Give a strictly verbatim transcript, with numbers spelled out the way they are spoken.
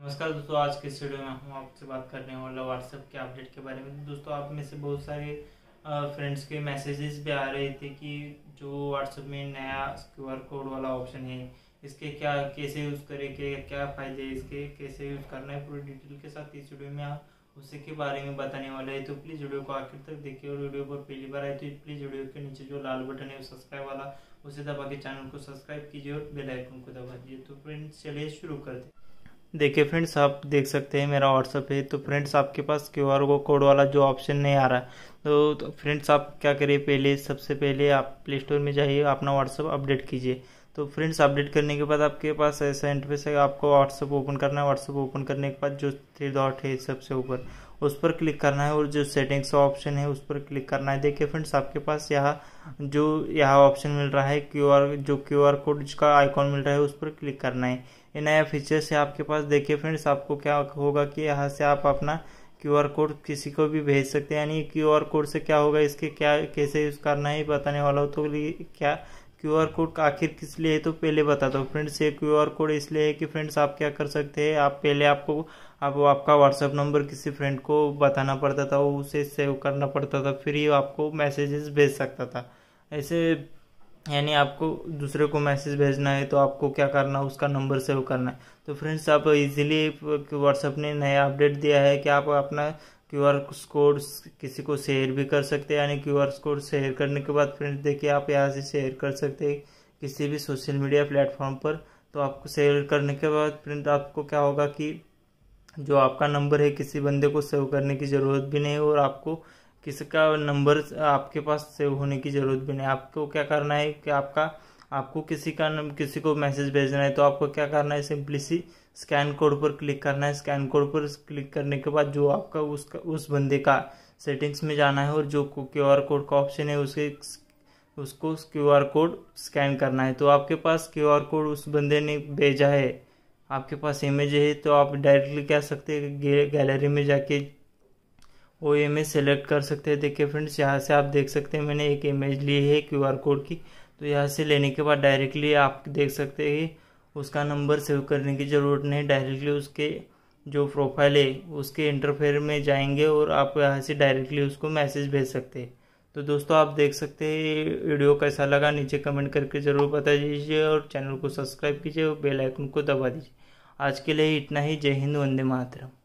नमस्कार दोस्तों, आज के इस वीडियो में हम आपसे बात करने वाला व्हाट्सएप के अपडेट के बारे में। दोस्तों, आप में से बहुत सारे फ्रेंड्स के मैसेजेस भी आ रहे थे कि जो व्हाट्सएप में नया क्यूआर कोड वाला ऑप्शन है, इसके क्या कैसे यूज़ करें, के क्या फ़ायदे हैं इसके, कैसे यूज़ करना है, पूरी डिटेल के साथ इस वीडियो में आप उसी के बारे में बताने वाले हैं। तो प्लीज़ वीडियो को आखिर तक देखिए, और वीडियो पर पहली बार आए तो प्लीज़ वीडियो के नीचे जो लाल बटन है सब्सक्राइब वाला, उसे दबा के चैनल को सब्सक्राइब कीजिए और बेल आइकन को दबा दीजिए। तो फ्रेंड्स चलिए शुरू करते हैं। देखिए फ्रेंड्स, आप देख सकते हैं मेरा व्हाट्सअप है। तो फ्रेंड्स, आपके पास क्यूआर कोड वाला जो ऑप्शन नहीं आ रहा है, तो, तो फ्रेंड्स आप क्या करिए, पहले सबसे पहले आप प्ले स्टोर में जाइए, अपना व्हाट्सअप अपडेट कीजिए। तो फ्रेंड्स, अपडेट करने के बाद आपके पास ऐसा इंटरफेस है, आपको व्हाट्सअप ओपन करना है। व्हाट्सअप ओपन करने के बाद जो थ्री डॉट है सबसे ऊपर, उस पर क्लिक करना है और जो सेटिंग्स का ऑप्शन है उस पर क्लिक करना है। देखिए फ्रेंड्स, आपके पास यहाँ जो यहाँ ऑप्शन मिल रहा है क्यूआर, जो क्यूआर कोड का आइकॉन मिल रहा है उस पर क्लिक करना है। ये नया फीचर से आपके पास देखिए फ्रेंड्स, आपको क्या होगा कि यहाँ से आप अपना क्यूआर कोड किसी को भी भेज सकते हैं। यानी क्यूआर कोड से क्या होगा, इसके क्या कैसे यूज़ करना है बताने वाला हूँ। तो क्या क्यूआर कोड आखिर किस लिए है तो पहले बताता हूँ फ्रेंड्स। ये क्यूआर कोड इसलिए है कि फ्रेंड्स आप क्या कर सकते हैं, आप पहले आपको आप आपका व्हाट्सएप नंबर किसी फ्रेंड को बताना पड़ता था, वो उसे सेव करना पड़ता था, फिर ही आपको मैसेजेस भेज सकता था। ऐसे यानी आपको दूसरे को मैसेज भेजना है तो आपको क्या करना है, उसका नंबर सेव करना है। तो फ्रेंड्स, आप इजीली व्हाट्सएप ने नया अपडेट दिया है कि आप अपना क्यूआर कोड किसी को शेयर भी कर सकते हैं। यानी क्यूआर कोड शेयर करने के बाद फ्रेंड्स देखिए, आप यहाँ से शेयर कर सकते हैं किसी भी सोशल मीडिया प्लेटफॉर्म पर। तो आपको शेयर करने के बाद फ्रेंड आपको क्या होगा कि जो आपका नंबर है किसी बंदे को सेव करने की ज़रूरत भी नहीं, और आपको किसी का नंबर आपके पास सेव होने की ज़रूरत भी नहीं। आपको क्या करना है कि आपका आपको किसी का किसी को मैसेज भेजना है तो आपको क्या करना है, सिंपली सी स्कैन कोड पर क्लिक करना है। स्कैन कोड पर क्लिक करने के बाद जो आपका उसका उस बंदे का सेटिंग्स में जाना है, और जो क्यूआर कोड का ऑप्शन है उसे उसको क्यूआर कोड स्कैन करना है। तो आपके पास क्यूआर कोड उस बंदे ने भेजा है, आपके पास इमेज है, तो आप डायरेक्टली क्या सकते हैं, गैलरी में जाके वो इमेज सेलेक्ट कर सकते हैं। देखिए फ्रेंड्स, यहाँ से आप देख सकते हैं मैंने एक इमेज ली है क्यूआर कोड की। तो यहाँ से लेने के बाद डायरेक्टली आप देख सकते हैं उसका नंबर सेव करने की ज़रूरत नहीं, डायरेक्टली उसके जो प्रोफाइल है उसके इंटरफेयर में जाएंगे और आप यहाँ से डायरेक्टली उसको मैसेज भेज सकते हैं। तो दोस्तों, आप देख सकते हैं वीडियो कैसा लगा, नीचे कमेंट करके ज़रूर बता दीजिए, और चैनल को सब्सक्राइब कीजिए और बेल आइकन को दबा दीजिए। आज के लिए इतना ही। जय हिंद, वंदे मातरम।